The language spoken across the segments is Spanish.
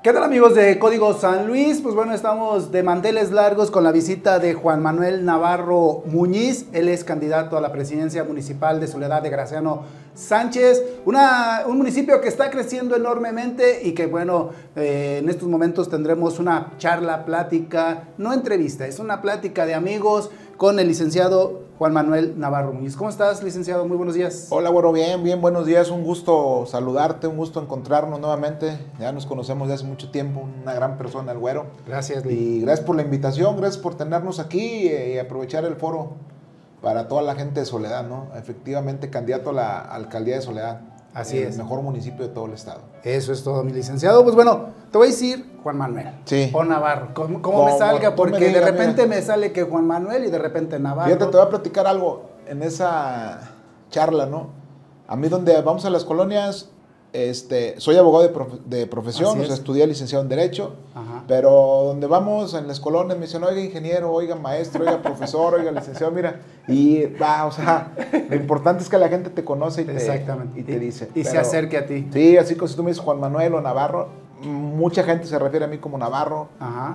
¿Qué tal, amigos de Código San Luis? Pues bueno, estamos de manteles largos con la visita de Juan Manuel Navarro Muñiz. Él es candidato a la presidencia municipal de Soledad de Graciano Sánchez, un municipio que está creciendo enormemente y que bueno, en estos momentos tendremos una charla, plática, no entrevista, es una plática de amigos con el licenciado Juan Manuel Navarro Muñiz. ¿Cómo estás, licenciado? Muy buenos días. Hola, güero, bien, buenos días. Un gusto saludarte, un gusto encontrarnos nuevamente. Ya nos conocemos de hace mucho tiempo, una gran persona, el güero. Gracias, Y gracias por la invitación, gracias por tenernos aquí y aprovechar el foro para toda la gente de Soledad, ¿no? Efectivamente, candidato a la alcaldía de Soledad. Así es. El mejor municipio de todo el estado. Eso es todo, mi licenciado. Pues bueno, te voy a decir Juan Manuel. Sí. O Navarro, como me salga, porque me digas, de repente mira. me sale que Juan Manuel y de repente Navarro. Fíjate, te voy a platicar algo en esa charla, ¿no? A mí donde vamos a las colonias, soy abogado de profesión, o sea, estudié licenciado en Derecho, pero donde vamos en las colonias me dicen, oiga ingeniero, oiga maestro, oiga profesor, oiga licenciado, mira, y va, o sea, lo importante es que la gente te conoce y te dice. Y se acerque a ti. Sí, así como si tú me dices Juan Manuel o Navarro, mucha gente se refiere a mí como Navarro,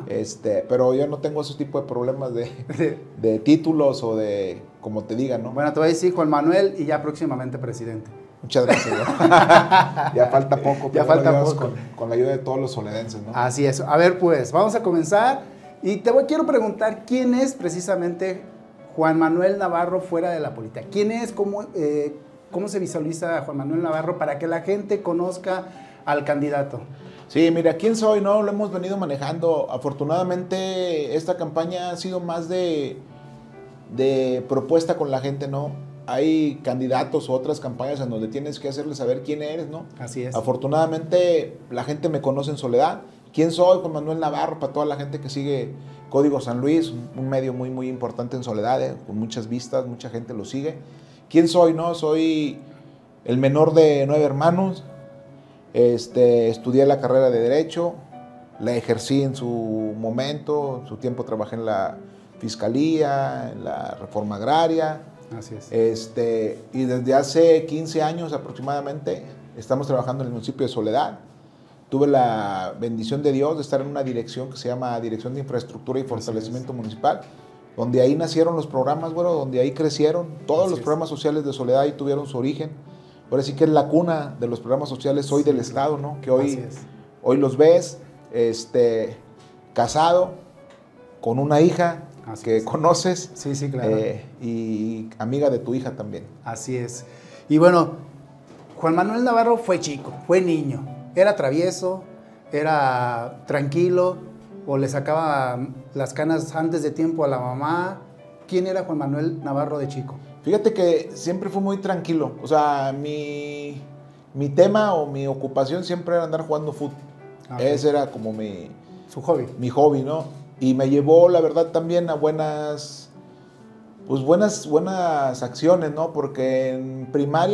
pero yo no tengo ese tipo de problemas de títulos o de, como te digan, ¿no? Bueno, te voy a decir Juan Manuel y ya próximamente presidente. Muchas gracias. Ya falta poco. Ya falta poco. Con la ayuda de todos los soledenses, ¿no? Así es. A ver, pues, vamos a comenzar. Y quiero preguntar, ¿quién es precisamente Juan Manuel Navarro fuera de la política? ¿Quién es? ¿Cómo se visualiza a Juan Manuel Navarro para que la gente conozca al candidato? Sí, mira, ¿quién soy? No, lo hemos venido manejando. Afortunadamente, esta campaña ha sido más de propuesta con la gente, ¿no? Hay candidatos o otras campañas en donde tienes que hacerle saber quién eres, ¿no? Así es. Afortunadamente, la gente me conoce en Soledad. ¿Quién soy? Juan Manuel Navarro, para toda la gente que sigue Código San Luis, un medio muy, muy importante en Soledad, con muchas vistas, mucha gente lo sigue. ¿Quién soy? No, soy el menor de 9 hermanos. Estudié la carrera de Derecho, la ejercí en su momento, en su tiempo trabajé en la Fiscalía, en la Reforma Agraria. Así es. Y desde hace 15 años aproximadamente estamos trabajando en el municipio de Soledad. Tuve la bendición de Dios de estar en una dirección que se llama Dirección de Infraestructura y Fortalecimiento Municipal, donde ahí nacieron los programas, bueno, donde ahí crecieron. Todos los programas sociales de Soledad ahí tuvieron su origen. Ahora sí que es la cuna de los programas sociales hoy del Estado, ¿no? Que hoy los ves, casado, con una hija que conoces. Sí, sí, claro. Y amiga de tu hija también. Así es. Y bueno, Juan Manuel Navarro fue chico, fue niño. Era travieso, era tranquilo, o le sacaba las canas antes de tiempo a la mamá. ¿Quién era Juan Manuel Navarro de chico? Fíjate que siempre fue muy tranquilo. O sea, mi tema o mi ocupación siempre era andar jugando fútbol. Ese era como su hobby. Mi hobby, ¿no? Y me llevó, la verdad, también a buenas acciones, ¿no? Porque en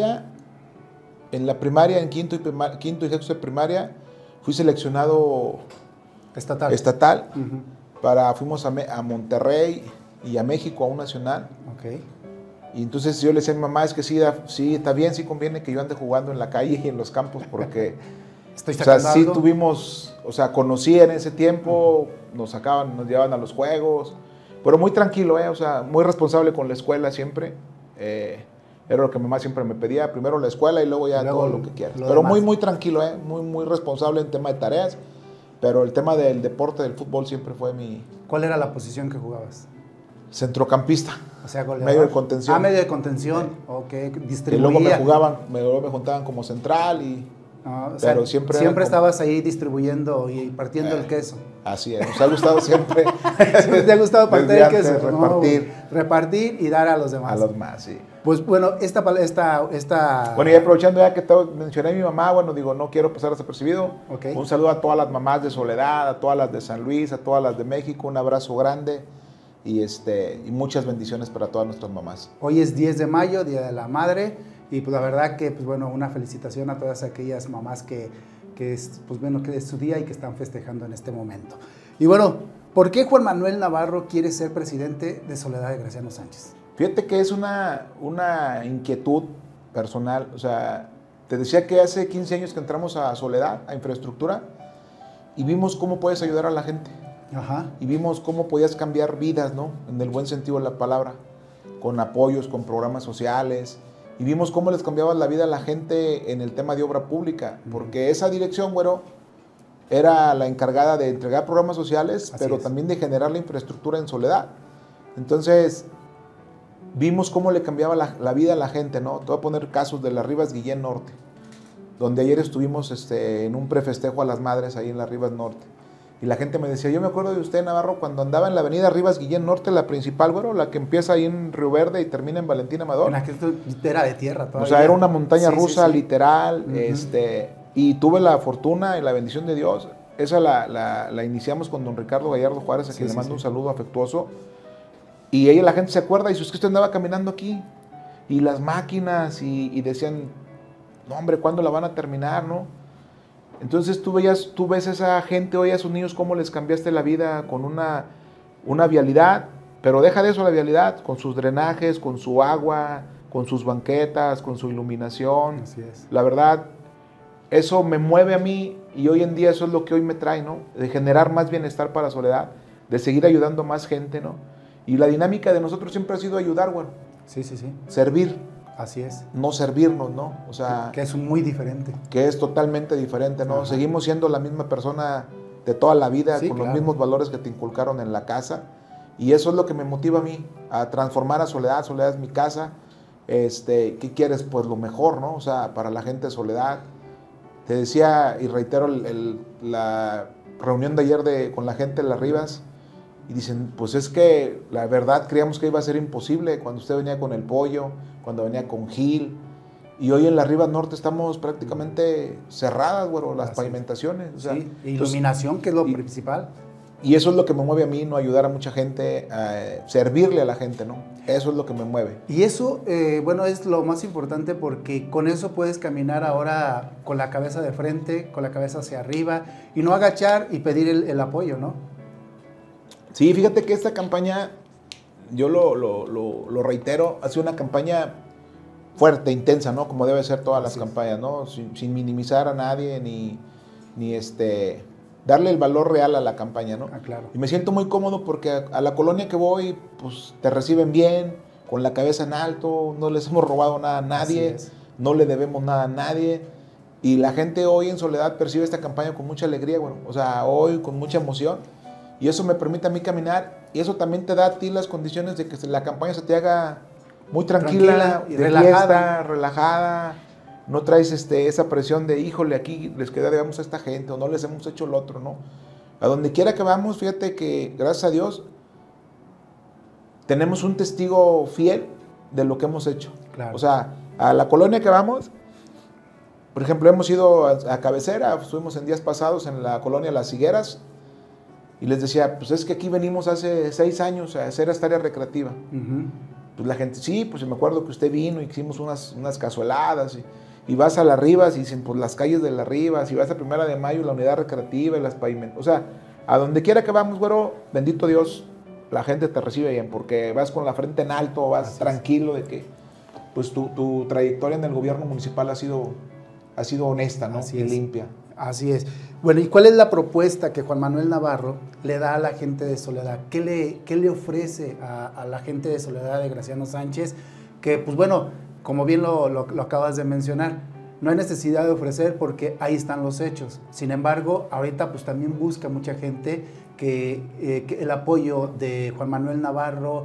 la primaria, en quinto y sexto de primaria, fui seleccionado estatal. Fuimos a Monterrey y a México, a un nacional. Y entonces yo le decía a mi mamá, es que sí, está bien, sí conviene que yo ande jugando en la calle y en los campos, porque sí tuvimos, conocí en ese tiempo, nos llevaban a los juegos, pero muy tranquilo, o sea, muy responsable con la escuela siempre. Era lo que mi mamá siempre me pedía, primero la escuela y luego todo lo que quieras. Pero muy, muy tranquilo, muy, muy responsable en tema de tareas, pero el tema del deporte, del fútbol siempre fue mi... ¿Cuál era la posición que jugabas? Centrocampista. O sea, goleador. Medio de contención. Medio de contención. Ok, distribuía. Y luego me juntaban como central pero siempre estabas ahí distribuyendo y partiendo el queso. Así es, nos ha gustado siempre. ¿Te ha gustado partir el queso? Repartir y dar a los demás. A los demás, sí. Pues bueno, Bueno, y aprovechando ya que mencioné a mi mamá, bueno, digo, no quiero pasar desapercibido. Un saludo a todas las mamás de Soledad, a todas las de San Luis, a todas las de México, un abrazo grande y muchas bendiciones para todas nuestras mamás. Hoy es 10 de mayo, Día de la Madre, y pues la verdad que, pues bueno, una felicitación a todas aquellas mamás que es su día y que están festejando en este momento. Y bueno, ¿por qué Juan Manuel Navarro quiere ser presidente de Soledad de Graciano Sánchez? Fíjate que es una inquietud personal. O sea, te decía que hace 15 años que entramos a Soledad, a infraestructura, y vimos cómo puedes ayudar a la gente. Ajá. Y vimos cómo podías cambiar vidas, ¿no? En el buen sentido de la palabra, con apoyos, con programas sociales. Y vimos cómo les cambiabas la vida a la gente en el tema de obra pública, porque esa dirección, güero, era la encargada de entregar programas sociales, pero también de generar la infraestructura en Soledad. Entonces, vimos cómo le cambiaba la vida a la gente, ¿no? Te voy a poner casos de las Rivas Guillén Norte, donde ayer estuvimos en un prefestejo a las madres ahí en las Rivas Norte. Y la gente me decía, yo me acuerdo de usted, Navarro, cuando andaba en la avenida Rivas Guillén Norte, la principal, güero, la que empieza ahí en Río Verde y termina en Valentín Amador. En la que era de tierra todavía. O sea, era una montaña rusa, literal, y tuve la fortuna y la bendición de Dios. Esa la iniciamos con don Ricardo Gallardo Juárez, a quien le mando un saludo afectuoso. Y la gente se acuerda, y dice, es que usted andaba caminando aquí, y las máquinas, y decían, no hombre, ¿cuándo la van a terminar, no? Entonces tú ves a esa gente hoy, a esos niños, cómo les cambiaste la vida con una vialidad, pero deja de eso la vialidad, con sus drenajes, con su agua, con sus banquetas, con su iluminación. Así es. La verdad, eso me mueve a mí, y hoy en día eso es lo que hoy me trae, ¿no? De generar más bienestar para Soledad, de seguir ayudando a más gente, ¿no? Y la dinámica de nosotros siempre ha sido ayudar, güey. Sí. Servir. Así es. No servirnos, ¿no? O sea... Que es muy diferente. Que es totalmente diferente, ¿no? Ajá. Seguimos siendo la misma persona de toda la vida, con los mismos valores que te inculcaron en la casa. Y eso es lo que me motiva a mí, a transformar a Soledad. Soledad es mi casa. ¿Qué quieres? Pues lo mejor, ¿no? O sea, para la gente de Soledad. Te decía, y reitero, la reunión de ayer con la gente de las Rivas, y dicen, pues es que la verdad creíamos que iba a ser imposible cuando usted venía con el pollo, cuando venía con Gil, y hoy en la Rivas Norte estamos prácticamente cerradas, güero, las pavimentaciones. O sea, iluminación, que es lo principal. Y eso es lo que me mueve a mí, ¿no? Ayudar a mucha gente, servirle a la gente, ¿no? Eso es lo que me mueve. Y eso, bueno, es lo más importante, porque con eso puedes caminar ahora con la cabeza de frente, con la cabeza hacia arriba, y no agachar y pedir el apoyo, ¿no? Sí, fíjate que esta campaña, yo lo reitero, ha sido una campaña fuerte, intensa, ¿no? Como debe ser todas las campañas, ¿no? Sin minimizar a nadie, ni darle el valor real a la campaña, ¿no? Claro. Y me siento muy cómodo porque a la colonia que voy, pues te reciben bien, con la cabeza en alto, no les hemos robado nada a nadie, no le debemos nada a nadie. Y la gente hoy en Soledad percibe esta campaña con mucha alegría, bueno, o sea, hoy con mucha emoción. Y eso me permite a mí caminar, y eso también te da a ti las condiciones de que la campaña se te haga muy tranquila y relajada. No traes esa presión de, híjole, aquí les debemos a esta gente, o no les hemos hecho el otro, ¿no? A donde quiera que vamos, fíjate que, gracias a Dios, tenemos un testigo fiel de lo que hemos hecho. Claro. O sea, a la colonia que vamos, por ejemplo, hemos ido a Cabecera, estuvimos en días pasados en la colonia Las Higueras, y les decía, pues es que aquí venimos hace 6 años a hacer esta área recreativa. Pues la gente, sí, pues me acuerdo que usted vino y hicimos unas cazueladas, y vas a las Rivas y dicen, pues las calles de las Rivas, y vas a 1 de Mayo, la unidad recreativa y las pavimentos. O sea, a donde quiera que vamos, güero, bendito Dios, la gente te recibe bien, porque vas con la frente en alto, vas tranquilo de que pues tu trayectoria en el gobierno municipal ha sido honesta, ¿no? Y limpia. Así es. Bueno, ¿y cuál es la propuesta que Juan Manuel Navarro le da a la gente de Soledad? ¿Qué le ofrece a la gente de Soledad de Graciano Sánchez? Que, pues bueno, como bien lo acabas de mencionar, no hay necesidad de ofrecer porque ahí están los hechos. Sin embargo, ahorita pues también busca mucha gente que el apoyo de Juan Manuel Navarro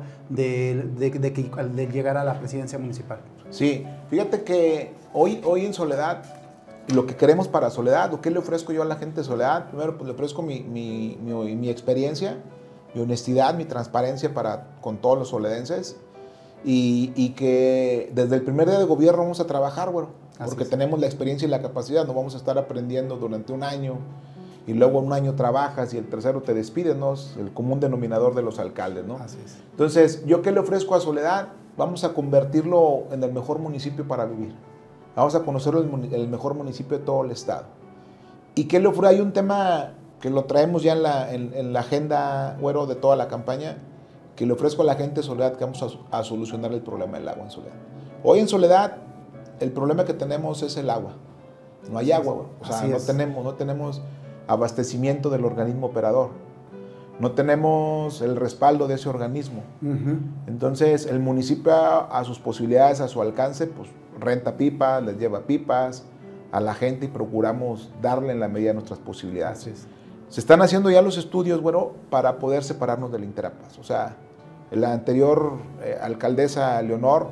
de llegar a la presidencia municipal. Sí, fíjate que hoy en Soledad, lo que queremos para Soledad, o qué le ofrezco yo a la gente de Soledad, primero pues le ofrezco mi experiencia, mi honestidad, mi transparencia con todos los soledenses, y que desde el primer día de gobierno vamos a trabajar, güero, porque tenemos la experiencia y la capacidad, no vamos a estar aprendiendo durante un año, y luego un año trabajas y el tercero te despides, ¿no? Es el común denominador de los alcaldes, ¿no? Así es. Entonces, ¿yo qué le ofrezco a Soledad? Vamos a convertirlo en el mejor municipio para vivir. Vamos a conocer el mejor municipio de todo el estado. ¿Y qué le ofrece? Hay un tema que lo traemos ya en la agenda, güero, de toda la campaña, que le ofrezco a la gente de Soledad, que vamos a solucionar el problema del agua en Soledad. Hoy en Soledad, el problema que tenemos es el agua. No hay agua, güey. O sea, no tenemos abastecimiento del organismo operador. No tenemos el respaldo de ese organismo. Entonces, el municipio, a sus posibilidades, a su alcance, pues renta pipas, les lleva pipas a la gente y procuramos darle en la medida de nuestras posibilidades. Se están haciendo ya los estudios, bueno, para poder separarnos del Interapas. O sea, la anterior alcaldesa Leonor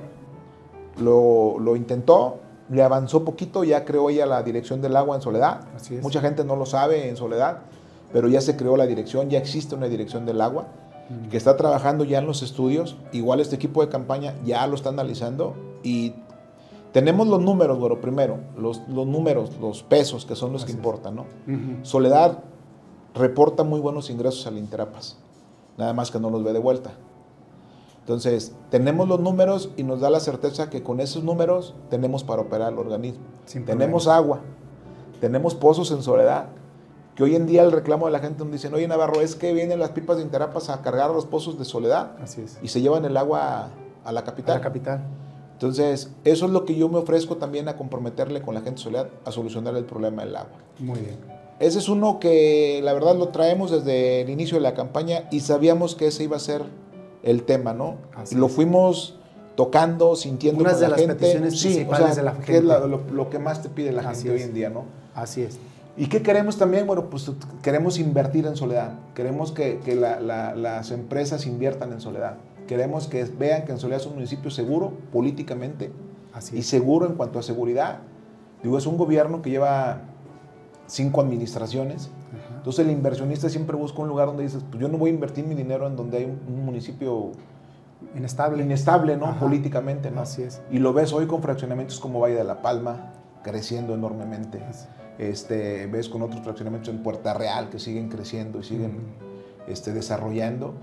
lo intentó, le avanzó poquito, ya creó ella la dirección del agua en Soledad. Mucha gente no lo sabe en Soledad, pero ya se creó la dirección, ya existe una dirección del agua que está trabajando ya en los estudios. Igual este equipo de campaña ya lo está analizando y tenemos los números, bueno, primero, los números, los pesos, que son los que importan, ¿no? Soledad reporta muy buenos ingresos al Interapas, nada más que no los ve de vuelta. Entonces, tenemos los números y nos da la certeza que con esos números tenemos para operar el organismo. Tenemos agua, tenemos pozos en Soledad, que hoy en día el reclamo de la gente donde dicen, oye Navarro, es que vienen las pipas de Interapas a cargar a los pozos de Soledad y se llevan el agua a la capital. Entonces, eso es lo que yo me ofrezco también a comprometerle con la gente de Soledad a solucionar el problema del agua. Muy bien. Ese es uno que la verdad lo traemos desde el inicio de la campaña y sabíamos que ese iba a ser el tema, ¿no? Lo fuimos tocando, sintiendo con la gente. Unas de las peticiones principales de la gente. Que es lo que más te pide la gente hoy en día, ¿no? Así es. ¿Y qué queremos también? Bueno, pues queremos invertir en Soledad. Queremos que las empresas inviertan en Soledad. Queremos que vean que en Soledad es un municipio seguro políticamente y seguro en cuanto a seguridad. Digo, es un gobierno que lleva 5 administraciones. Entonces el inversionista siempre busca un lugar donde dices, pues yo no voy a invertir mi dinero en donde hay un municipio inestable, ¿no? Políticamente, ¿no? Así es. Y lo ves hoy con fraccionamientos como Valle de la Palma, creciendo enormemente. Ves con otros fraccionamientos en Puerta Real que siguen creciendo y siguen desarrollando.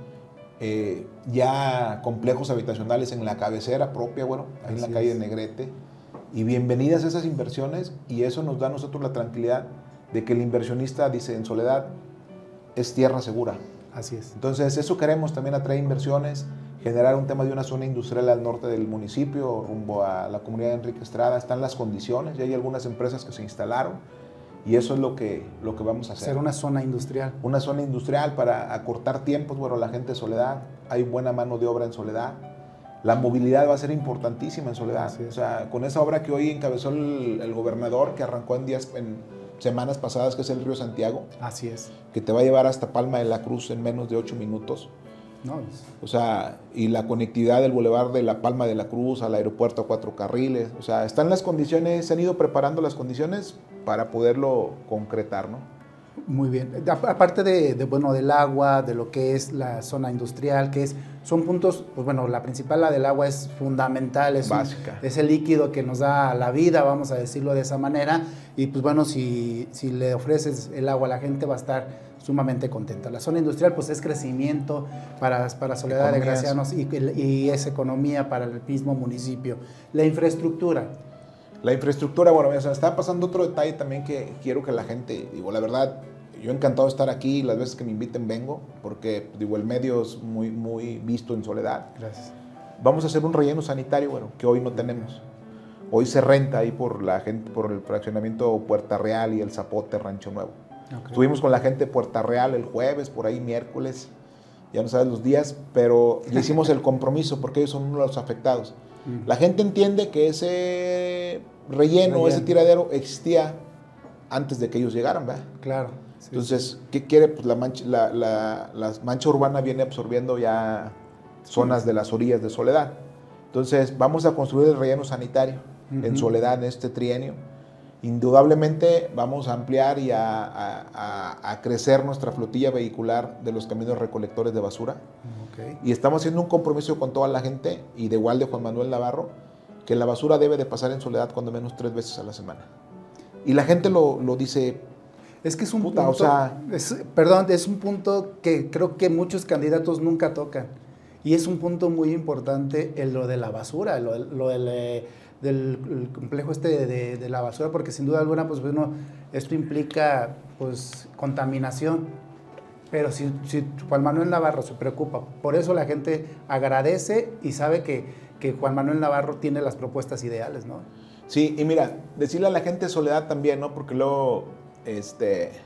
Ya complejos habitacionales en la cabecera propia, bueno, ahí en la calle de Negrete. Y bienvenidas esas inversiones, y eso nos da a nosotros la tranquilidad de que el inversionista dice, en Soledad es tierra segura. Así es. Entonces eso queremos también, atraer inversiones, generar un tema de una zona industrial al norte del municipio, rumbo a la comunidad de Enrique Estrada. Están las condiciones, ya hay algunas empresas que se instalaron, y eso es lo que vamos a hacer. Hacer una zona industrial. Una zona industrial para acortar tiempos. Bueno, la gente de Soledad, hay buena mano de obra en Soledad. La movilidad va a ser importantísima en Soledad. O sea, con esa obra que hoy encabezó el gobernador, que arrancó en semanas pasadas, que es el Río Santiago. Así es. Que te va a llevar hasta Palma de la Cruz en menos de 8 minutos. O sea, y la conectividad del bulevar de la Palma de la Cruz al aeropuerto a 4 carriles. O sea, están las condiciones, se han ido preparando las condiciones para poderlo concretar, ¿no? Muy bien. Aparte del agua, de lo que es la zona industrial, son puntos, pues bueno, la principal, la del agua, es fundamental, es básica. Es el líquido que nos da la vida, vamos a decirlo de esa manera, y pues bueno, si le ofreces el agua a la gente va a estar sumamente contenta. La zona industrial pues es crecimiento para Soledad de Gracianos y es economía para el mismo municipio. La infraestructura. La infraestructura, bueno, o sea, está pasando otro detalle también que quiero que la gente, digo, la verdad, yo encantado de estar aquí, las veces que me inviten vengo, porque, digo, el medio es muy, muy visto en Soledad. Gracias. Vamos a hacer un relleno sanitario, bueno, que hoy no tenemos. Hoy se renta ahí por la gente, por el fraccionamiento Puerta Real y el Zapote, Rancho Nuevo. Estuvimos con la gente de Puerta Real el jueves, por ahí miércoles, ya no sabes los días, pero ya hicimos el compromiso porque ellos son uno de los afectados. La gente entiende que ese relleno, ese tiradero existía antes de que ellos llegaran, ¿verdad? Claro. Sí. Entonces, ¿qué quiere? Pues la mancha urbana viene absorbiendo ya zonas de las orillas de Soledad. Entonces, vamos a construir el relleno sanitario en Soledad en este trienio. Indudablemente vamos a ampliar y a crecer nuestra flotilla vehicular de los camiones recolectores de basura. Y estamos haciendo un compromiso con toda la gente, y de igual de Juan Manuel Navarro, que la basura debe de pasar en Soledad cuando menos 3 veces a la semana. Y la gente lo dice. Es que es un punto, o sea, es un punto que creo que muchos candidatos nunca tocan. Y es un punto muy importante lo de la basura, lo del complejo de la basura, porque sin duda alguna, pues bueno, esto implica pues contaminación. Pero si Juan Manuel Navarro se preocupa, por eso la gente agradece y sabe que Juan Manuel Navarro tiene las propuestas ideales, ¿no? Sí, y mira, decirle a la gente de Soledad también, ¿no? Porque luego,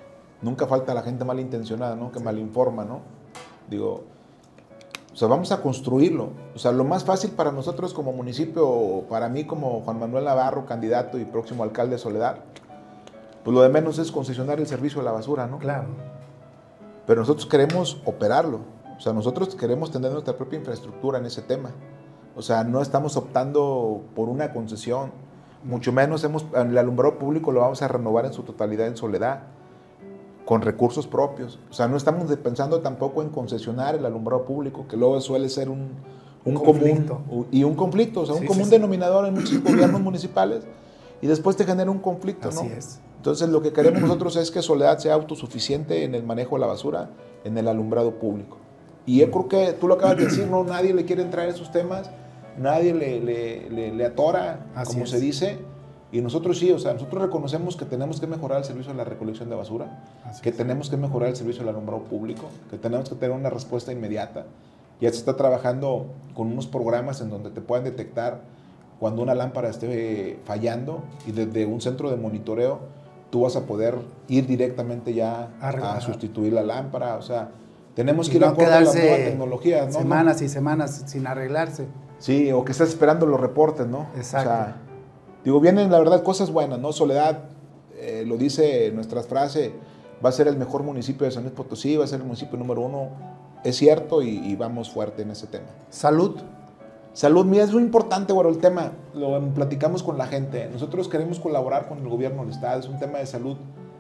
nunca falta la gente malintencionada, ¿no? Que malinforma, ¿no? Digo, o sea, vamos a construirlo. O sea, lo más fácil para nosotros como municipio, para mí como Juan Manuel Navarro, candidato y próximo alcalde de Soledad, pues lo de menos es concesionar el servicio de la basura, ¿no? Claro. Pero nosotros queremos operarlo. O sea, nosotros queremos tener nuestra propia infraestructura en ese tema. O sea, no estamos optando por una concesión. Mucho menos el alumbrado público lo vamos a renovar en su totalidad en Soledad, con recursos propios. O sea, no estamos pensando tampoco en concesionar el alumbrado público, que luego suele ser un común y un conflicto, o sea, un común denominador en muchos gobiernos municipales, y después te genera un conflicto, ¿no? Así es. Entonces, lo que queremos nosotros es que Soledad sea autosuficiente en el manejo de la basura, en el alumbrado público. Y yo creo que tú lo acabas de decir, ¿no? Nadie le quiere entrar en esos temas, nadie le atora, como se dice. Y nosotros sí, o sea, nosotros reconocemos que tenemos que mejorar el servicio de la recolección de basura, que tenemos que mejorar el servicio del alumbrado público, que tenemos que tener una respuesta inmediata. Ya se está trabajando con unos programas en donde te puedan detectar cuando una lámpara esté fallando, y desde un centro de monitoreo tú vas a poder ir directamente ya a sustituir la lámpara. O sea, tenemos que ir a la nueva tecnología, ¿no? Semanas y semanas sin arreglarse. Sí, o que estás esperando los reportes, ¿no? Exacto. O sea, digo, vienen la verdad cosas buenas, ¿no? Soledad, lo dice nuestra frase, va a ser el mejor municipio de San Luis Potosí, va a ser el municipio número 1. Es cierto, y vamos fuerte en ese tema. ¿Salud? Salud, mira, es muy importante, bueno, el tema, lo platicamos con la gente. Nosotros queremos colaborar con el gobierno del estado, es un tema de salud.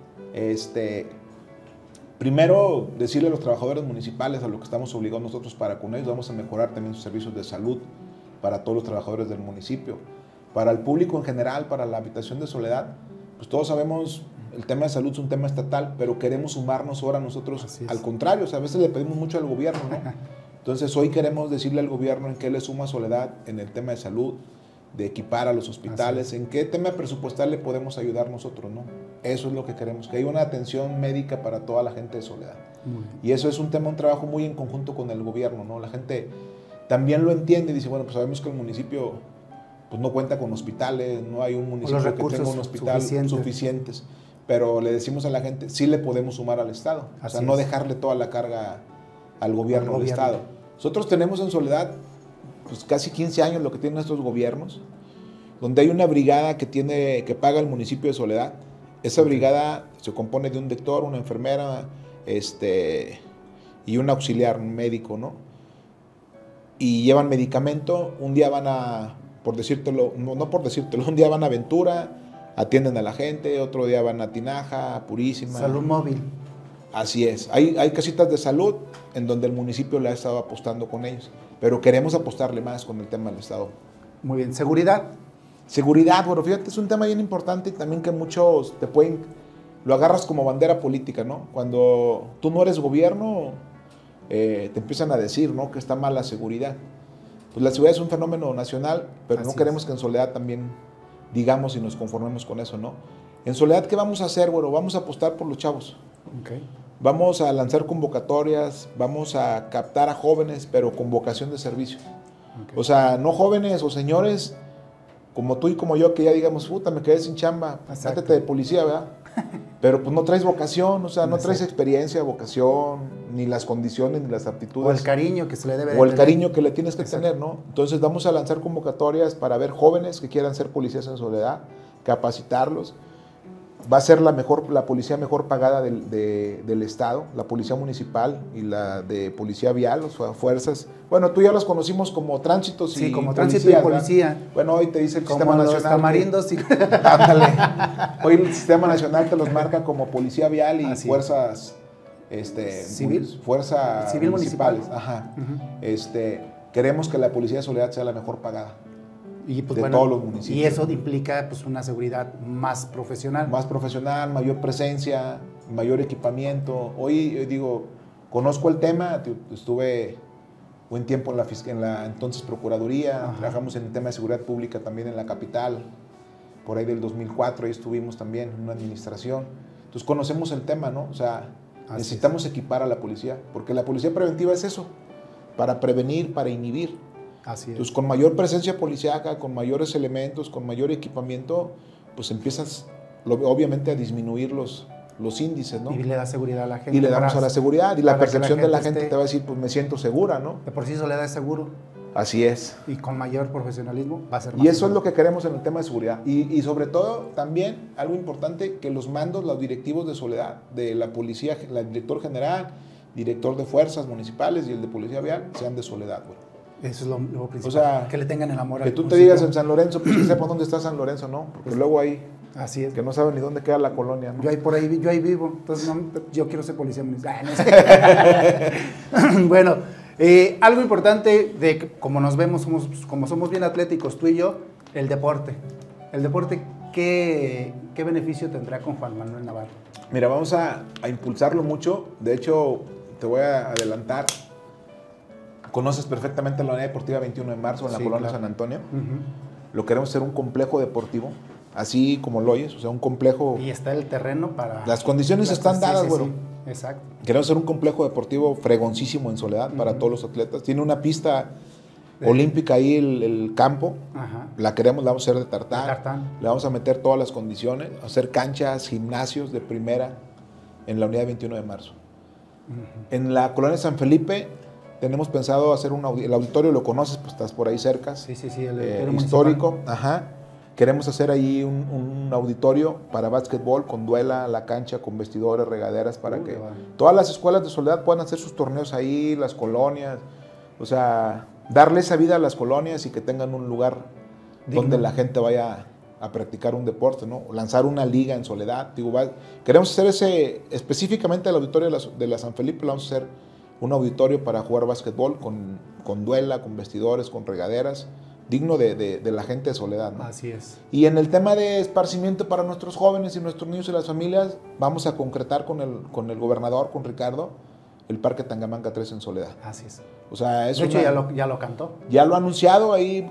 Primero, decirle a los trabajadores municipales a lo que estamos obligados nosotros para con ellos, vamos a mejorar también sus servicios de salud para todos los trabajadores del municipio. Para el público en general, para la habitación de Soledad, pues todos sabemos, el tema de salud es un tema estatal, pero queremos sumarnos ahora nosotros al contrario. O sea, a veces le pedimos mucho al gobierno, ¿no? Entonces hoy queremos decirle al gobierno en qué le suma Soledad en el tema de salud, de equipar a los hospitales, en qué tema presupuestal le podemos ayudar nosotros, ¿no? Eso es lo que queremos, que haya una atención médica para toda la gente de Soledad. Y eso es un tema, un trabajo muy en conjunto con el gobierno, ¿no? La gente también lo entiende y dice, bueno, pues sabemos que el municipio pues no cuenta con hospitales, no hay un municipio que tenga un hospital suficientes, pero le decimos a la gente, sí le podemos sumar al Estado, o sea, no dejarle toda la carga al gobierno del Estado. Nosotros tenemos en Soledad pues casi 15 años lo que tienen estos gobiernos, donde hay una brigada que paga el municipio de Soledad. Esa brigada se compone de un doctor, una enfermera, y un auxiliar, un médico, ¿no? Y llevan medicamento, un día van a, por decírtelo, no por decírtelo, un día van a Ventura, atienden a la gente, otro día van a Tinaja, a Purísima. Salud móvil. Así es. Hay casitas de salud en donde el municipio le ha estado apostando con ellos, pero queremos apostarle más con el tema del Estado. Muy bien. ¿Seguridad? Seguridad, bueno, fíjate, es un tema bien importante y también que muchos lo agarras como bandera política, ¿no? Cuando tú no eres gobierno, te empiezan a decir, ¿no?, que está mal la seguridad. Pues la seguridad es un fenómeno nacional, pero no queremos que en Soledad también digamos y nos conformemos con eso, ¿no? En Soledad, ¿qué vamos a hacer? Bueno, vamos a apostar por los chavos. Vamos a lanzar convocatorias, vamos a captar a jóvenes, pero con vocación de servicio. O sea, no jóvenes o señores como tú y como yo, que ya digamos, puta, me quedé sin chamba, métete de policía, ¿verdad? Pero pues no traes vocación, o sea, no traes experiencia, vocación, ni las condiciones, ni las aptitudes. O el cariño que se le debe de tener. O el cariño que le tienes que tener, ¿no? Entonces vamos a lanzar convocatorias para ver jóvenes que quieran ser policías en Soledad, capacitarlos. Va a ser la policía mejor pagada del Estado, la policía municipal y la de policía vial, o fuerzas. Bueno, tú ya los conocimos como tránsitos y como tránsito y policía. Bueno, hoy te dice el como Sistema los Nacional. Tamarindos. Ándale. Hoy el Sistema Nacional te los marca como policía vial y fuerzas civil municipales. Ajá. Queremos que la policía de Soledad sea la mejor pagada. Y pues, de todos los municipios. Y eso implica pues una seguridad más profesional. Más profesional, mayor presencia, mayor equipamiento. Hoy, digo, conozco el tema, estuve buen tiempo en la entonces Procuraduría, trabajamos en el tema de seguridad pública también en la capital, por ahí del 2004, ahí estuvimos también en una administración. Entonces conocemos el tema, ¿no? O sea, necesitamos equipar a la policía, porque la policía preventiva es eso, para prevenir, para inhibir. Así es. Entonces, con mayor presencia policíaca, con mayores elementos, con mayor equipamiento, pues empiezas, obviamente, a disminuir los los índices, ¿no? Y le da seguridad a la gente. Y le damos a la seguridad, y la percepción de la gente te va a decir, pues me siento segura, ¿no? De por sí Soledad es seguro. Así es. Y con mayor profesionalismo va a ser más. Y eso es lo que queremos en el tema de seguridad. Y sobre todo, también, algo importante, que los mandos, los directivos de Soledad, de la policía, el director general, director de fuerzas municipales y el de policía vial, sean de Soledad, güey. Eso es lo principal. O sea, que le tengan el amor al municipio. Que tú te digas en San Lorenzo, pues que sepa dónde está San Lorenzo, ¿no? Porque pues, luego ahí... Así es. Que no saben ni dónde queda la colonia, ¿no? Yo ahí vivo, entonces yo quiero ser policía municipal. Bueno, algo importante de que, como nos vemos, como somos bien atléticos tú y yo, el deporte. El deporte, ¿qué beneficio tendrá con Juan Manuel Navarro? Mira, vamos a impulsarlo mucho. De hecho, te voy a adelantar. Conoces perfectamente la Unidad Deportiva 21 de marzo en la colonia San Antonio. Lo queremos hacer un complejo deportivo. Así como lo oyes, o sea, un complejo... Y está el terreno para... Las condiciones están dadas, güero. Sí, exacto. Queremos hacer un complejo deportivo fregoncísimo en Soledad para todos los atletas. Tiene una pista olímpica ahí, el campo. La queremos, la vamos a hacer de tartán. Le vamos a meter todas las condiciones, hacer canchas, gimnasios de primera en la unidad 21 de marzo. En la colonia San Felipe tenemos pensado hacer el auditorio, lo conoces, pues estás por ahí cerca. Sí, el histórico. Queremos hacer ahí un auditorio para básquetbol con duela, la cancha, con vestidores, regaderas, para que todas las escuelas de Soledad puedan hacer sus torneos ahí, las colonias, o sea, darle esa vida a las colonias y que tengan un lugar donde la gente vaya a practicar un deporte, ¿no? Lanzar una liga en Soledad. Digo, queremos hacer específicamente el auditorio de la San Felipe, vamos a hacer un auditorio para jugar básquetbol con duela, con vestidores, con regaderas, digno de la gente de Soledad, ¿no? Así es. Y en el tema de esparcimiento para nuestros jóvenes y nuestros niños y las familias, vamos a concretar con el gobernador, con Ricardo, el Parque Tangamanga 3 en Soledad. Así es. O sea, es de hecho, ya lo cantó. Ya lo ha anunciado ahí.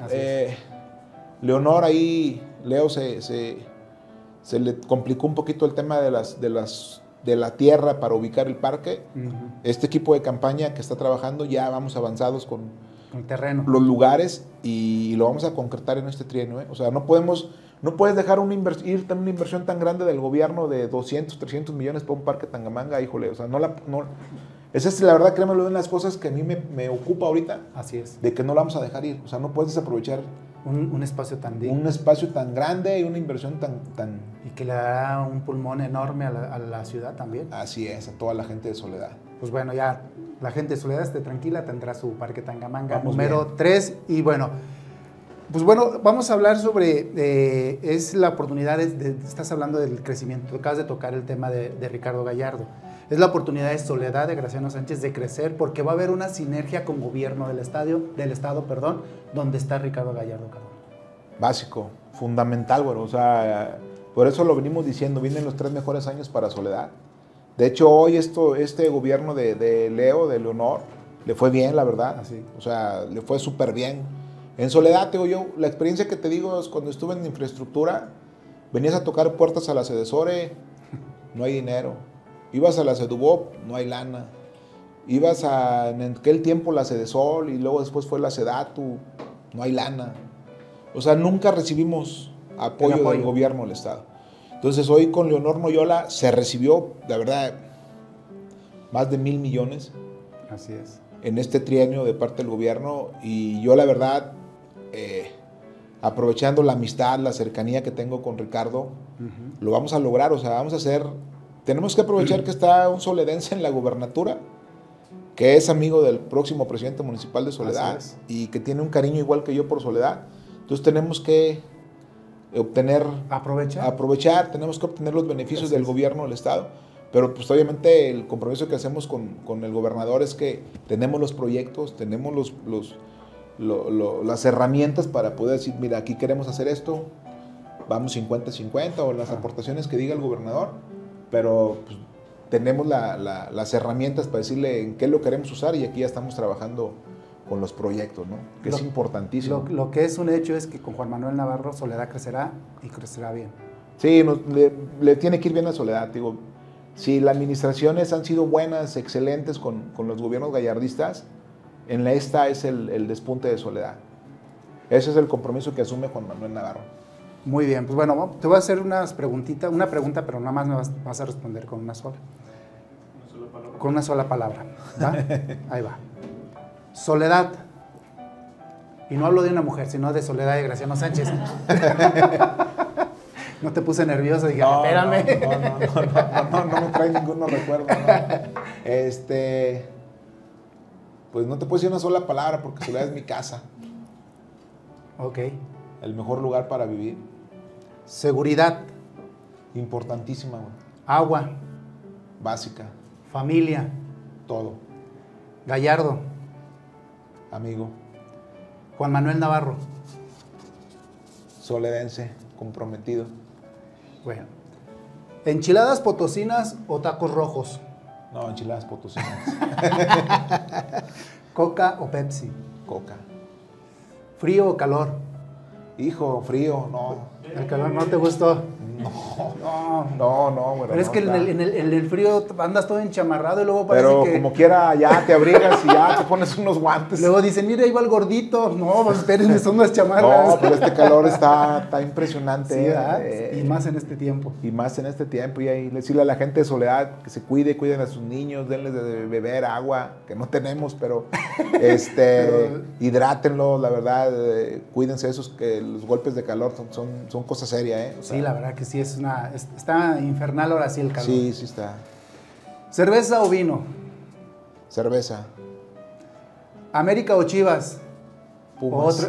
Leonor ahí, Leo se le complicó un poquito el tema de la tierra para ubicar el parque. Este equipo de campaña que está trabajando, ya vamos avanzados con el terreno, los lugares, y lo vamos a concretar en este trienio, ¿eh? O sea, no puedes dejar una inversión tan grande del gobierno de 200, 300 millones para un parque Tangamanga, híjole, o sea, esa es la verdad, créeme, una de las cosas que a mí me ocupa ahorita. Así es. De que no la vamos a dejar ir, o sea, no puedes desaprovechar un espacio tan digno. Un espacio tan grande y una inversión tan... Y que le dará un pulmón enorme a la ciudad también. Así es, a toda la gente de Soledad. Pues bueno, ya la gente de Soledad esté tranquila, tendrá su Parque Tangamanga número 3. Y bueno, pues bueno, vamos a hablar sobre, es la oportunidad, estás hablando del crecimiento, acabas de tocar el tema de Ricardo Gallardo. Es la oportunidad de Soledad, de Graciano Sánchez, de crecer, porque va a haber una sinergia con gobierno del Estado, donde está Ricardo Gallardo Cardona. Básico, fundamental, güey. O sea, por eso lo venimos diciendo, vienen los 3 mejores años para Soledad. De hecho, hoy este gobierno de Leo, de Leonor, le fue bien, la verdad. Así. O sea, le fue súper bien. En Soledad, te digo yo, la experiencia que te digo es cuando estuve en infraestructura, venías a tocar puertas a la Sedesore, no hay dinero. Ibas a la Sedubop, no hay lana. Ibas en aquel tiempo la Sedesol y luego después fue la Sedatu, no hay lana. O sea, nunca recibimos apoyo del gobierno del Estado. Entonces hoy con Leonor Noyola se recibió, la verdad, más de 1,000 millones. Así es. En este trienio de parte del gobierno, y yo la verdad, aprovechando la amistad, la cercanía que tengo con Ricardo, lo vamos a lograr. O sea, vamos a hacer... Tenemos que aprovechar que está un soledense en la gubernatura, que es amigo del próximo presidente municipal de Soledad y que tiene un cariño igual que yo por Soledad. Entonces tenemos que aprovechar, tenemos que obtener los beneficios del gobierno del Estado. Pero pues obviamente el compromiso que hacemos con el gobernador es que tenemos los proyectos, tenemos las herramientas para poder decir, mira, aquí queremos hacer esto, vamos 50-50 o las aportaciones que diga el gobernador. Pero pues, tenemos las herramientas para decirle en qué lo queremos usar, y aquí ya estamos trabajando con los proyectos, ¿no? Que es importantísimo. Lo que es un hecho es que con Juan Manuel Navarro Soledad crecerá y crecerá bien. Sí, le tiene que ir bien a Soledad. Digo, si las administraciones han sido buenas, excelentes con los gobiernos gallardistas, en esta es el despunte de Soledad. Ese es el compromiso que asume Juan Manuel Navarro. Muy bien, pues bueno, te voy a hacer una pregunta, pero nada más me vas a responder con una sola. Con una sola palabra. ¿Va? Ahí va. Soledad. Y no hablo de una mujer, sino de Soledad de Graciano Sánchez. No te puse nervioso, dije, no, espérame. No me trae ninguno recuerdo. No. Pues no te puedo decir una sola palabra porque Soledad es mi casa. Ok. El mejor lugar para vivir. Seguridad. Importantísima, güey. Agua. Básica. Familia. Todo. Gallardo. Amigo. Juan Manuel Navarro. Soledense, comprometido. Bueno. ¿Enchiladas potosinas o tacos rojos? No, enchiladas potosinas. ¿Coca o Pepsi? Coca. ¿Frío o calor? Hijo, frío, no. ¿El calor no te gustó? No, güey. Pero es que en el frío andas todo enchamarrado y luego parece pero que... como quiera, ya te abrigas y ya te pones unos guantes. Luego dicen, mira, ahí va el gordito. No, pues espérenme, son unas chamarras. No, pero este calor está impresionante. Sí, y más en este tiempo. Y más en este tiempo. Y ahí decirle a la gente de Soledad que se cuiden a sus niños, denles de beber agua, que no tenemos, pero hidrátenlos, la verdad. Cuídense de esos, que los golpes de calor son cosas serias, O sea, sí, la verdad que sí, está infernal ahora sí el calor. Sí, sí está. ¿Cerveza o vino? Cerveza. ¿América o Chivas? Pumas.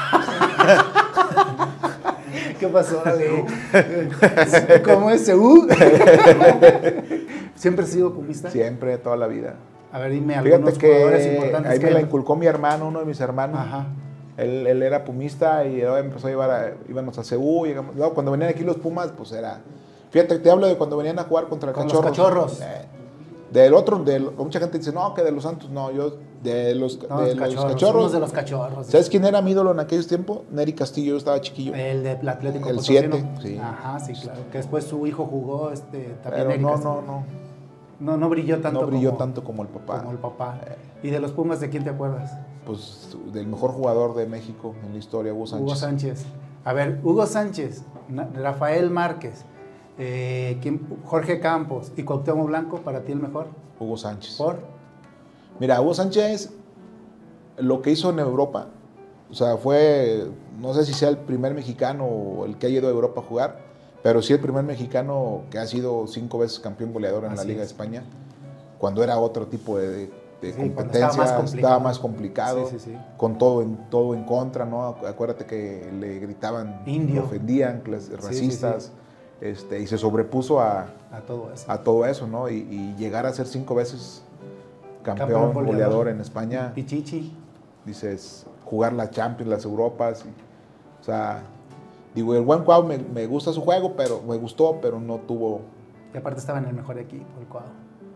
¿Qué pasó, güey? ¿Cómo es? ¿Siempre has sido pumista? Siempre, toda la vida. A ver, dime algunos jugadores importantes. Ahí me la inculcó mi hermano, uno de mis hermanos. Ajá. Él era pumista y empezó a íbamos a CU. Luego, cuando venían aquí los Pumas, pues era... Fíjate, te hablo de cuando venían a jugar contra Cachorros. Los Cachorros. Mucha gente dice, no, que de los Santos, no, yo de los Cachorros. Somos de los Cachorros. ¿Sabes quién era mi ídolo en aquellos tiempos? Neri Castillo, yo estaba chiquillo. El del Atlético El Potosino. 7, sí. Ajá, sí, claro. Que después su hijo jugó también. Pero Neri Castillo. No brilló tanto. No brilló tanto como el papá. Como el papá. ¿Y de los Pumas de quién te acuerdas? Pues del mejor jugador de México en la historia, Hugo Sánchez. Hugo Sánchez. A ver, Hugo Sánchez, Rafael Márquez, Jorge Campos y Cuauhtémoc Blanco, ¿para ti el mejor? Hugo Sánchez. ¿Por? Mira, Hugo Sánchez, lo que hizo en Europa, o sea, fue, no sé si sea el primer mexicano o el que ha ido a Europa a jugar, pero sí el primer mexicano que ha sido 5 veces campeón goleador en la Liga de España, cuando era otro tipo de competencia, estaba más complicado, con todo en contra, ¿no? Acuérdate que le gritaban, indio, ofendían, racistas, y se sobrepuso a todo eso, ¿no? Y llegar a ser 5 veces campeón goleador en España. Pichichi. Dices, jugar la Champions, las Europas, o sea, digo, el buen Cuau me gusta su juego, pero me gustó, pero no tuvo... Y aparte estaba en el mejor equipo, el Cuau.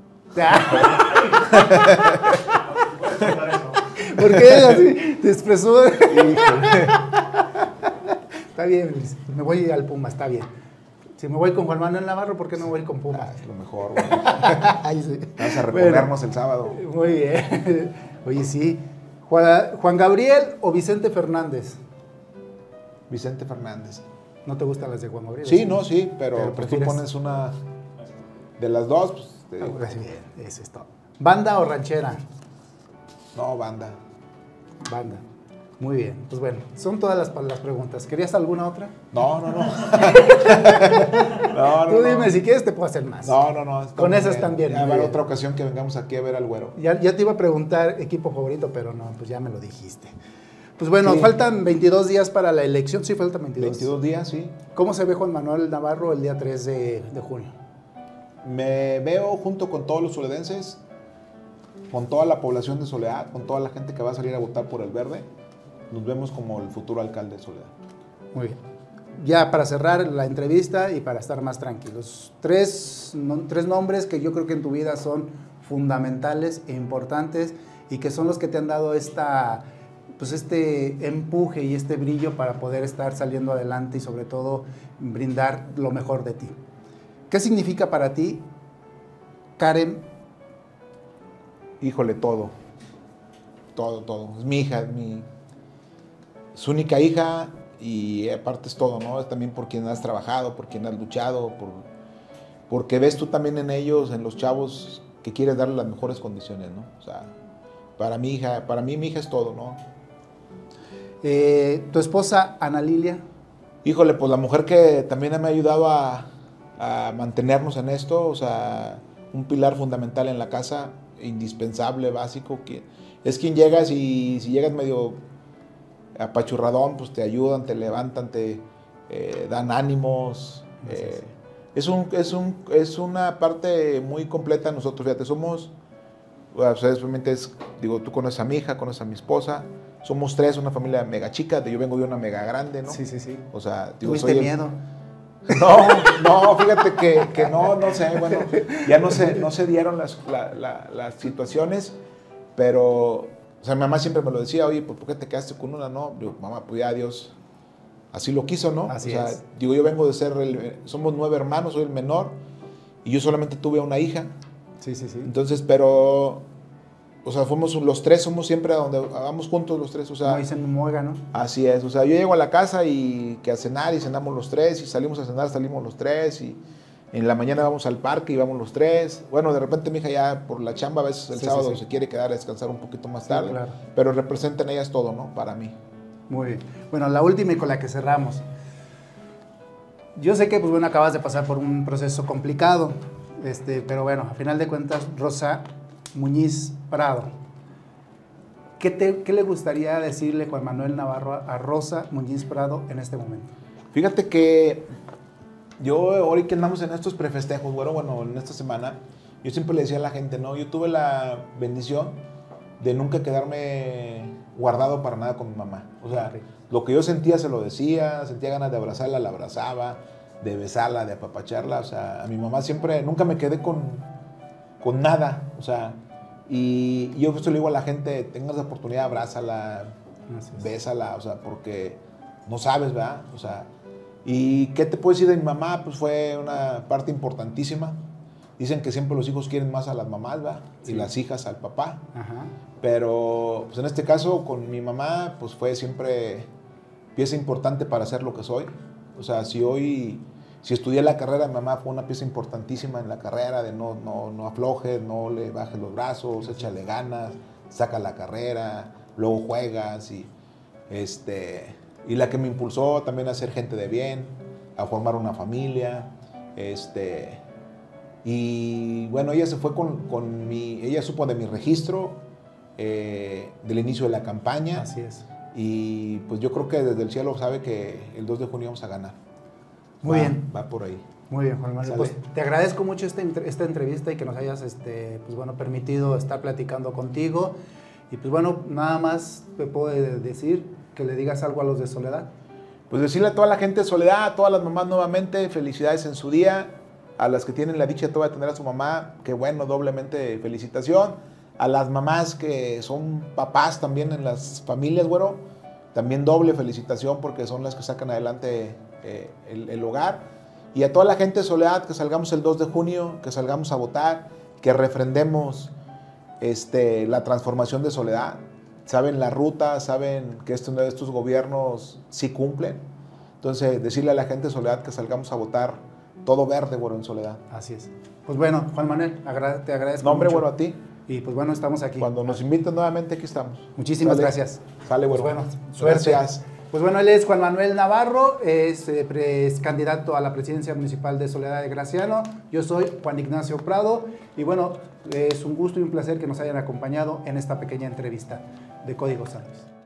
¿Por qué así te expresó? Está bien, me voy al Puma, está bien. Si me voy con Juan Manuel Navarro, ¿por qué no voy con Puma? Es lo mejor, güey. Vamos a reponernos el sábado. Muy bien. Oye, sí. ¿Juan Gabriel o Vicente Fernández? Vicente Fernández. ¿No te gustan las de Juan Gabriel? Sí, no, sí, pero pues tú pones una de las dos, pues... Bien, eso es todo. ¿Banda o ranchera? No, banda. Banda. Muy bien. Pues bueno, son todas las preguntas. ¿Querías alguna otra? No. Tú dime, si quieres te puedo hacer más. No. Con esas también. Ya habrá otra ocasión que vengamos aquí a ver al güero. Ya te iba a preguntar equipo favorito, pero no, pues ya me lo dijiste. Pues bueno, faltan 22 días para la elección. Sí, faltan 22. 22 días, sí. ¿Cómo se ve Juan Manuel Navarro el día 3 de junio? Me veo junto con todos los soledenses, con toda la población de Soledad, con toda la gente que va a salir a votar por el verde. Nos vemos como el futuro alcalde de Soledad. Muy bien. Ya para cerrar la entrevista y para estar más tranquilos, tres nombres que yo creo que en tu vida son fundamentales e importantes y que son los que te han dado este empuje y este brillo para poder estar saliendo adelante y sobre todo brindar lo mejor de ti. ¿Qué significa para ti, Karen? Híjole, todo. Es mi hija, su única hija y aparte es todo, ¿no? Es también por quien has trabajado, por quien has luchado, porque ves tú también en ellos, en los chavos, que quieres darles las mejores condiciones, ¿no? O sea, para mí mi hija es todo, ¿no? ¿Tu esposa, Ana Lilia? Híjole, pues la mujer que también me ha ayudado a mantenernos en esto, o sea, un pilar fundamental en la casa, indispensable, básico, que es quien llegas y si llegas medio apachurradón, pues te ayudan, te levantan, te dan ánimos. Es una parte muy completa de nosotros, fíjate, somos, o sea, obviamente digo, tú conoces a mi hija, conoces a mi esposa, somos tres, una familia mega chica, yo vengo de una mega grande, ¿no? Sí, sí, sí. O sea, digo, ¿tuviste miedo? No, fíjate que no sé, bueno, ya no se dieron las situaciones, pero, o sea, mi mamá siempre me lo decía, oye, ¿por qué te quedaste con una? No, digo, mamá, pues ya Dios así lo quiso, ¿no? Así o sea, es. Digo, yo vengo de somos 9 hermanos, soy el menor, y yo solamente tuve una hija. Sí, sí, sí. Entonces, pero, o sea, fuimos los tres, somos siempre a donde vamos juntos los tres, o sea. Como dicen muega, ¿no? Así es, o sea, yo llego a la casa y que a cenar y cenamos los tres, y salimos a cenar, salimos los tres, y en la mañana vamos al parque y vamos los tres. Bueno, de repente mi hija ya por la chamba a veces el sábado se quiere quedar a descansar un poquito más tarde, claro. Pero representan ellas todo, ¿no? Para mí. Muy bien. Bueno, la última y con la que cerramos. Yo sé que, pues bueno, acabas de pasar por un proceso complicado, pero bueno, a final de cuentas, Rosa Muñiz Prado, ¿qué le gustaría decirle Juan Manuel Navarro a Rosa Muñiz Prado en este momento? Fíjate que yo, ahora que andamos en estos prefestejos, bueno, en esta semana, yo siempre le decía a la gente, ¿no? Yo tuve la bendición de nunca quedarme guardado para nada con mi mamá. O sea, lo que yo sentía se lo decía, sentía ganas de abrazarla, la abrazaba, de besarla, de apapacharla. O sea, a mi mamá siempre, nunca me quedé con nada. O sea, y yo esto le digo a la gente, tengas la oportunidad, abrázala, bésala, o sea, porque no sabes, ¿verdad? O sea, ¿y qué te puedo decir de mi mamá? Pues fue una parte importantísima. Dicen que siempre los hijos quieren más a las mamás, ¿verdad? Sí. Y las hijas al papá. Ajá. Pero, pues en este caso, con mi mamá, pues fue siempre pieza importante para ser lo que soy. O sea, si estudié la carrera, mi mamá fue una pieza importantísima en la carrera, de no aflojes, no le bajes los brazos, échale ganas, saca la carrera, luego juegas y la que me impulsó también a ser gente de bien, a formar una familia, y bueno, ella se fue ella supo de mi registro, del inicio de la campaña. Así es. Y pues yo creo que desde el cielo sabe que el 2 de junio vamos a ganar. Muy bien. Va por ahí. Muy bien, Juan Manuel. Pues te agradezco mucho esta entrevista y que nos hayas pues bueno, permitido estar platicando contigo. Y pues bueno, nada más te puedo decir que le digas algo a los de Soledad. Pues decirle a toda la gente de Soledad, a todas las mamás nuevamente, felicidades en su día. A las que tienen la dicha de todavía tener a su mamá, qué bueno, doblemente felicitación. A las mamás que son papás también en las familias, güero, también doble felicitación porque son las que sacan adelante el hogar. Y a toda la gente de Soledad, que salgamos el 2 de junio, que salgamos a votar, que refrendemos la transformación de Soledad. Saben la ruta, saben que estos gobiernos sí cumplen. Entonces, decirle a la gente de Soledad que salgamos a votar todo verde, güero, en Soledad. Así es. Pues bueno, Juan Manuel, te agradezco mucho. Hombre, güero, a ti. Y pues bueno, estamos aquí. Cuando nos inviten nuevamente, aquí estamos. Muchísimas gracias. Sale, bueno. Pues bueno, suerte. Gracias. Pues bueno, él es Juan Manuel Navarro, es candidato a la presidencia municipal de Soledad de Graciano. Yo soy Juan Ignacio Prado. Y bueno, es un gusto y un placer que nos hayan acompañado en esta pequeña entrevista de Código San Luis.